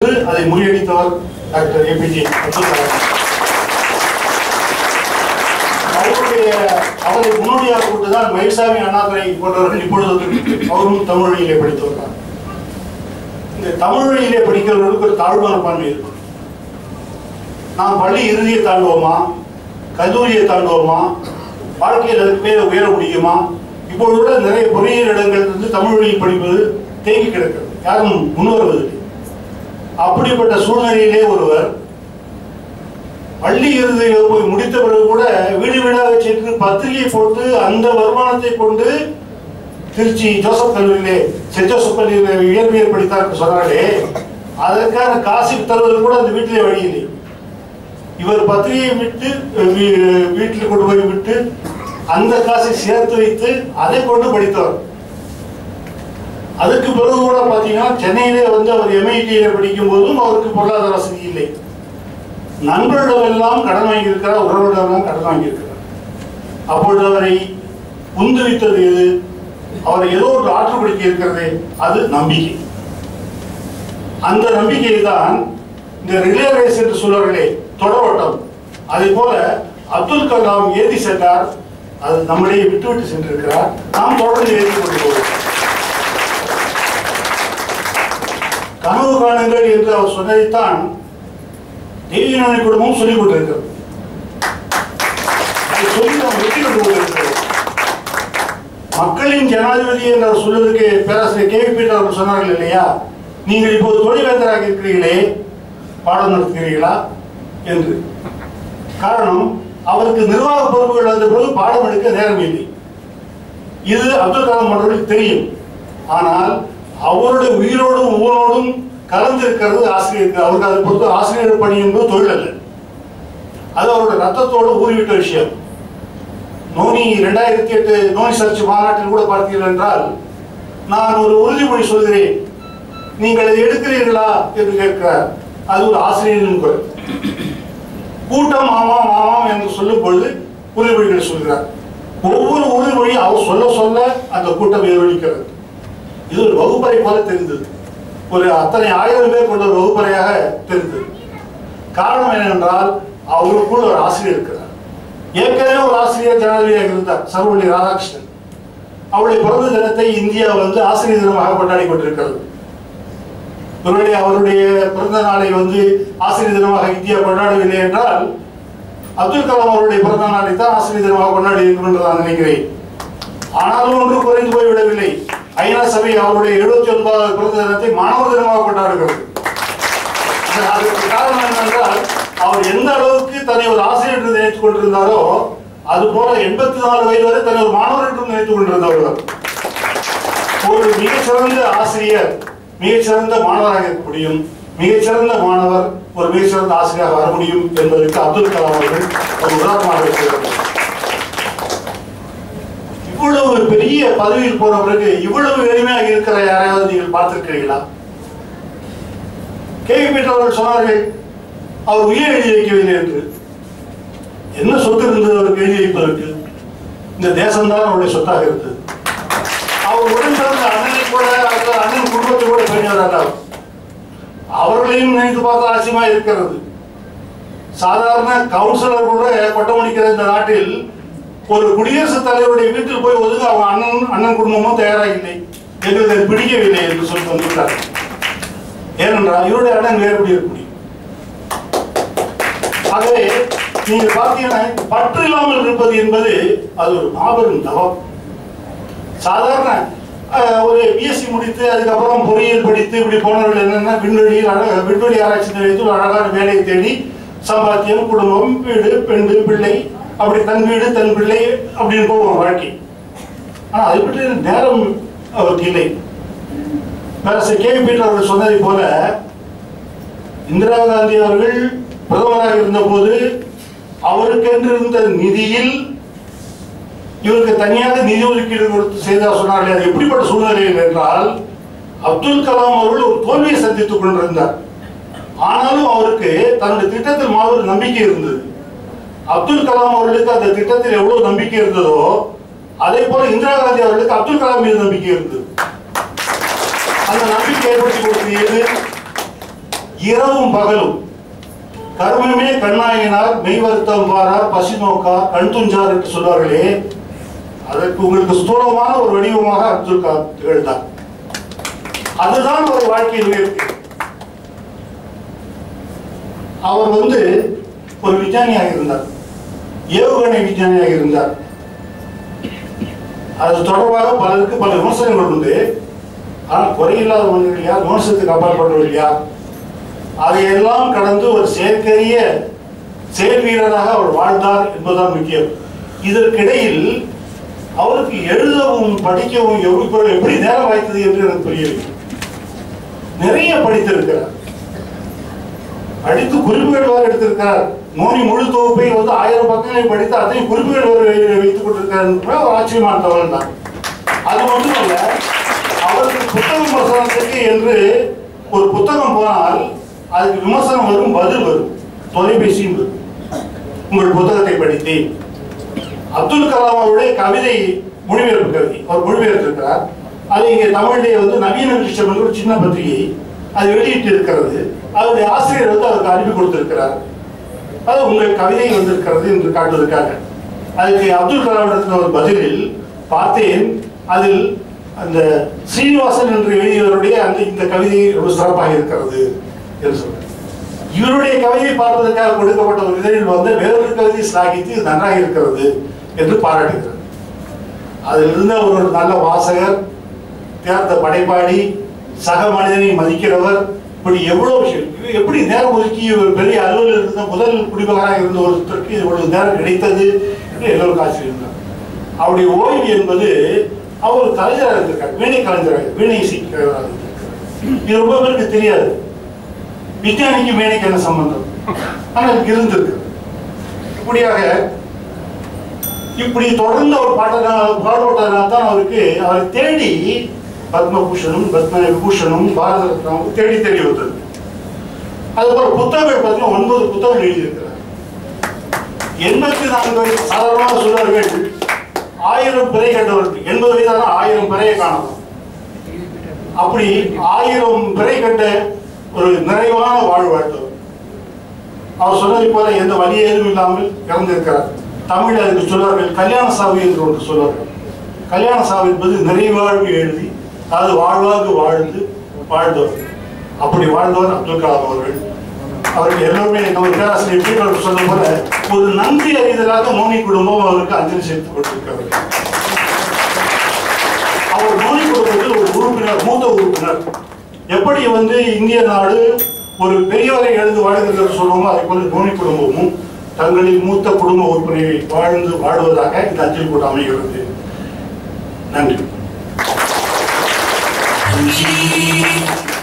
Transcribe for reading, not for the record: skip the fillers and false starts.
அதை முறியடித்தவர் doctor APJ Abdul Kalam. அவரை முன்னோடியாக கொண்டுதான் மயில்சாமி, அண்ணாதுரை போன்றவர்கள் இப்பொழுது அவரும் தமிழ் வழியிலே படித்து வருகிறார். இந்த தமிழ் வழியிலே படிக்கிறவர்களுக்கு ஒரு தாழ்வு மனப்பான்மை இருக்கும். நாம் பள்ளி இறுதியை தாண்டுவோமா, கல்லூரியை தாண்டுவோமா, வாழ்க்கையில் அதுக்கு பேர் உயர முடியுமா? இப்பொழுது கூட நிறைய பொறியியல் இடங்கள் இருந்து தமிழ் வழியில் படிப்பது தேங்கி கிடக்கிறது, யாரும் முன்வருவதில்லை. அப்படிப்பட்ட சூழ்நிலையிலே ஒருவர் பள்ளி இறுதியை போய் முடித்த பிறகு கூட வீடு வீடாக சென்று பத்திரிகை போட்டு அந்த வருமானத்தை கொண்டு திருச்சி ஜோசப் கல்லூரியிலே, சென்ட் ஜோசப் கல்லூரியிலே இயற்பியல் படித்தார் சொன்னாலே, அதற்கான காசு தருவது கூட அந்த வீட்டிலே வழி இல்லை. இவர் பத்திரிகையை விட்டு வீட்டில் கொண்டு போய் விட்டு அந்த காசை சேர்த்து வைத்து அதை கொண்டு படித்தவர். அதுக்கு பிறகு கூட பார்த்தீங்கன்னா சென்னையிலே வந்து அவர் MIT படிக்கும் போதும் அவருக்கு பொருளாதார வசதி இல்லை. நண்பர்களிடம் எல்லாம் கடன் வாங்கியிருக்கிறார், உறவினரிடம் கடன் வாங்கியிருக்கிறார். அப்பொழுது அவரை உந்துவித்தது எது? அவரை ஏதோ ஒரு ஆற்றுப்படுத்தி இருக்கிறது, அது நம்பிக்கை. அந்த நம்பிக்கை தான் இந்த ரிலே ரேஸ் என்று சொல்வார்களே, தொடரோட்டம். அதே போல அப்துல் கலாம் ஏற்றி சென்றார், அது நம்மளே விட்டுவிட்டு சென்றிருக்கிறார். நாம் தொடர்ந்து ஏற்றி கொண்டு போவோம். கனவு காணுங்கள் என்று அவர் சொன்னதைத்தான் தேவியநாயக குடும்பமும் சொல்லிக் கொண்டிருக்கிறது. அதை சொல்லி நாம் வெற்றி கொண்டு கொண்டிருக்கிறோம். மக்களின் ஜனாதிபதி என்று அவர் சொல்வதற்கு பேராசிரியர் KVP அவர்கள் சொன்னார்கள் இல்லையா, நீங்கள் இப்போது தொழில்வேந்தராக இருக்கிறீர்களே, பாடம் நடத்துகிறீர்களா என்று. காரணம், அவருக்கு நிர்வாக பொறுப்புகள் வந்த பிறகு பாடம் எடுக்க நேரம் இல்லை. இது அப்துல் கலாம் அவர்களுக்கு தெரியும். ஆனால் அவருடைய உயிரோடும் ஊரோடும் கலந்து இருக்கிறது ஆசிரியருக்கு. அவருக்கு அதை பொறுத்து ஆசிரியர் பணி என்பது தொழில் அல்ல, அது அவருடைய ரத்தத்தோடு ஊறிவிட்ட விஷயம். நோனி 2008 நோனி சர்ச் மாநாட்டில் கூட பார்த்தீர்கள் என்றால், நான் ஒரு உறுதிமொழி சொல்கிறேன், நீங்கள் அதை எடுக்கிறீர்களா என்று கேட்கிறார். அது ஒரு ஆசிரியரின் குரல். கூட்டம் ஆமாம் ஆமாம் என்று சொல்லும் பொழுது உறுதிமொழிகளை சொல்கிறார். ஒவ்வொரு உறுதிமொழியும் அவர் சொல்ல சொல்ல அந்த கூட்டம் எதிரொலிக்கிறது. இது ஒரு வகுப்பறை போல தெரிந்தது, ஒரு அத்தனை 1000 பேர் கொண்ட ஒரு வகுப்பறையாக தெரிந்தது. காரணம் என்னவென்றால் அவருக்குள் ஒரு ஆசிரியர் இருக்கிறார். ஏற்கனவே ஒரு ஆசிரியர் ஜனாதிபதியாக இருந்தார், சர்வப்பள்ளி ராதாகிருஷ்ணன். அவருடைய பிறந்த தினத்தை இந்தியா வந்து ஆசிரியர் தினமாக கொண்டாடி கொண்டிருக்கிறது. ஒருவேளை அவருடைய பிறந்த நாளை வந்து ஆசிரியர் தினமாக இந்தியா கொண்டாடவில்லை என்றால், அப்துல் கலாம் அவருடைய பிறந்த நாளை தான் ஆசிரியர் தினமாக கொண்டாடி இருக்கும் என்று நான் நினைக்கிறேன். ஆனாலும் ஒன்று குறைந்து போய்விடவில்லை. ஐநா சபை அவருடைய 79வது பிறந்த தினத்தை மாணவர் தினமாக கொண்டாடுகிறது. அதற்கு காரணம் என்னவென்றால், அவர் எந்த அளவுக்கு தன்னை ஒரு ஆசிரியர் என்று நினைத்துக் கொண்டிருந்தாரோ, அது போல 84 வயது வரை தன்னை ஒரு மாணவர் என்று நினைத்துக் கொண்டிருந்தவர். ஒரு மிகச்சிறந்த ஆசிரியர் மிகச்சிறந்த மாணவராக இருக்க முடியும், மிகச்சிறந்த மாணவர் ஒரு மிகச்சிறந்த ஆசிரியராக வர முடியும் என்பதற்கு அப்துல் கலாம் அவர்கள் ஒரு உதாரணமாக இருக்கிறார்கள். இவ்வளவு பெரிய பதவியில் போன பிறகு இவ்வளவு எளிமையாக இருக்கிற யாரையாவது நீங்கள் பார்த்திருக்கிறீர்களா? KVP அவர்கள் சொன்னார்கள், அவர் உயிர் எழுதி வைக்கவில்லை என்று. என்ன சொத்து இருந்தது அவருக்கு எழுதி வைப்பதற்கு? இந்த தேசம்தான் அவருடைய சொத்தாக இருந்தது. அவர் உடன் பிறந்த அண்ணனை கூட, அண்ணன் குடும்பத்தை கூட பேணியவர். அவர்களையும் நினைத்து பார்த்த ஆச்சரியமா இருக்கிறது. சாதாரண கவுன்சிலர் கூட கொட்டமடிக்கிற இந்த நாட்டில் ஒரு குடியரசுத் தலைவருடைய வீட்டில் போய் ஒதுங்க அவங்க அண்ணன் குடும்பமும் தயாராக இல்லை, எங்களுக்கு பிடிக்கவில்லை என்று சொல்லி வந்துவிட்டார். ஏனென்றால் இவருடைய அண்ணன் வேறுபடி இருக்க முடியும். ஆகவே நீங்க பார்த்தீங்கன்னா, பற்று இல்லாமல் இருப்பது என்பது அது ஒரு மாபெரும் தவம். சாதாரண ஒரு BSc முடித்து அதுக்கப்புறம் பொறியியல் படித்து இப்படி போனவர்கள் என்னன்னா, விண்வெளி ஆராய்ச்சி நிலையத்தில் அழகான வேலையை தேடி சம்பாத்தியம், குடும்பம், வீடு, பெண், பிள்ளை, அப்படி தன் வீடு தன் பிள்ளை அப்படின்னு போவோம் வாழ்க்கை. ஆனால் அதை பற்றி நேரம் அவருக்கு இல்லை. பேராசிரியர் KVP அவர்கள் சொன்னதை போல, இந்திரா காந்தி அவர்கள் பிரதமராக இருந்த போது அவருக்கென்று இருந்த நிதியில் இவருக்கு தனியாக நிதி ஒதுக்கீடு கொடுத்து செய்தார் சொன்னார்கள். அது எப்படிப்பட்ட சூழ்நிலையில் என்றால், அப்துல் கலாம் அவர்கள் ஒரு தோல்வியை சந்தித்துக் கொண்டிருந்தார். ஆனாலும் அவருக்கு தன்னுடைய திட்டத்தில் மாபெரும் நம்பிக்கை இருந்தது. அப்துல் கலாம் அவர்களுக்கு அந்த திட்டத்தில் எவ்வளவு நம்பிக்கை இருந்ததோ, அதே போல இந்திரா காந்தி அவர்களுக்கு அப்துல் கலாம் மீது நம்பிக்கை இருந்தது. அந்த நம்பிக்கை ஏற்படுத்தி கொடுத்தது இரவும் பகலும் கர்மமே கண்ணாயினார் மெய் வருத்தம் பாரார் பசி நோக்கார் கண் துஞ்சார் என்று சொல்வார்களே, அதற்கு உங்களுக்கு ஸ்தூலமான ஒரு வடிவமாக அப்துல் கலாம் திகழ்ந்தார். அதுதான் ஒரு வாழ்க்கையில் உயர்த்தி. அவர் ஒரு விஞ்ஞானியாக இருந்தார், ஏவுகணை விஞ்ஞானியாக இருந்தார். அது தொடர்பாக பலருக்கு பல விமர்சனங்கள் உண்டு. ஆனால் குறையில்லாத மனிதர்கள் யார், விமர்சனத்துக்கு அப்பாற்பட்டவர்கள் யார்? அதையெல்லாம் கடந்து ஒரு செயற்கரிய செயல் வீரராக அவர் வாழ்ந்தார் என்பதுதான் முக்கியம். இதற்கிடையில் அவருக்கு எழுதவும் படிக்கவும் எப்படி நேரம் வாய்த்தது என்று எனக்கு புரியவில்லை. நிறைய படித்திருக்கிறார், படித்து குறிப்புகள் வேறு எடுத்திருக்கிறார். மோனி முழு தொகுப்பை 1000 பக்கங்களை படித்து அதையும் குறிப்புகள் வேறு வைத்துக் கொண்டிருக்கிறார். ஒரு ஆச்சரியமான தகவல் தான். அது மட்டுமல்ல, அவருக்கு புத்தக விமர்சனத்துக்கு என்று ஒரு புத்தகம் போனால் அதுக்கு விமர்சனம் வரும், பதில் வரும், தொலைபேசியும் வரும். உங்கள் புத்தகத்தை படித்தேன். அப்துல் கலாம் அவருடைய கவிதை மொழிபெயர்ப்பு கவிதை அவர் மொழிபெயர்த்திருக்கிறார். அது இங்கே தமிழிலே நவீன விருட்சம் என்று ஒரு சின்ன பத்திரிகை அது வெளியிட்டு இருக்கிறது. அவருடைய ஆசிரியர் அவருக்கு அனுப்பி கொடுத்திருக்கிறார். அது உங்கள் கவிதை வந்திருக்கிறது என்று காட்டுவதற்காக. அதுக்கு அப்துல் கலாம் ஒரு பதிலில் பார்த்தேன், அதில் அந்த ஸ்ரீனிவாசன் என்று எழுதியவருடைய இந்த கவிதை ரொம்ப சிறப்பாக இருக்கிறது என்று சொல்றார். இவருடைய கவிதை பார்ப்பதற்காக கொடுக்கப்பட்ட ஒரு இதழில் வேறொரு கவிதை ஸ்லாகித்து நன்றாக இருக்கிறது என்று பாராட்டுகிறார். அதில் இருந்த ஒரு நல்ல வாசகர், தேர்ந்த படைப்பாளி, சக மனிதனை மதிக்கிறவர், இப்படி எவ்வளவு விஷயம். எப்படி நேரம் ஒதுக்கி ஒரு பெரிய அலுவலர் இருந்த முதல் குடிமகனாக இருந்த ஒருத்தருக்கு இவ்வளவு நேரம் கிடைத்தது என்று எல்லோரும் ஆச்சரியம். அவருடைய ஓய்வு என்பது அவர் கலைஞராக இருந்திருக்கார், வீணை கலைஞராக, வீணை இசைக்கிறவராக இருந்திருக்கார். இது ரொம்ப பேருக்கு தெரியாது. விஞ்ஞானிக்கு வீணைக்கு என்ன சம்பந்தம்? ஆனால் இருந்திருக்கு. இப்படி தொடர்ந்து அவர் பாடுபட்டதனால தான் அவரை தேடி பத்மபூஷனும் பத்ம விபூஷனும் பாரத ரத்னாவும் தேடி வந்தது. அதுபோல புத்தகங்கள் பார்த்தீங்கன்னா 9 புத்தகங்கள் எழுதியிருக்கிறார். 84 சாதாரணமாக சொல்வார்கள் 1000 பிறை கண்டவர்கள், 80 வயதான 1000 பிறையை காணலாம். அப்படி 1000 பிறை கண்ட ஒரு நிறைவான வாழ்வு வாழ்ந்தவர். அவர் சொன்னதை போல எந்த வழி ஏதும் இல்லாமல் இறந்திருக்கிறார். தமிழ் அதுக்கு சொல்வார்கள் கல்யாண சாவு என்று ஒன்று சொல்வார்கள். கல்யாண சாவு என்பது நிறைவாழ்வு எழுதி, அதாவது வாழ்வாக வாழ்ந்தவர். அப்படி வாழ்ந்தவர் அப்துல் கலாம் அவர்கள். அவர்கள் எல்லோருமே நம்ம பேராசிரியர் சொன்ன போல ஒரு நன்றி அறிதலாக மோனி குடும்பம் அவருக்கு அஞ்சலி செலுத்திக் கொண்டிருக்கிறார்கள். அவர் மோனி குடும்பத்தில் ஒரு உறுப்பினர், மூத்த உறுப்பினர். எப்படி இந்திய நாடு ஒரு பெரியவரை எழுந்து வாழ்கிறது சொல்லுவோமோ அதே போல மோனி குடும்பமும் தங்களின் மூத்த குடும்ப உறுப்பினரை வாழ்வதாக இந்த அஞ்சலி கூட்டம் அமைகிறது. நன்றி.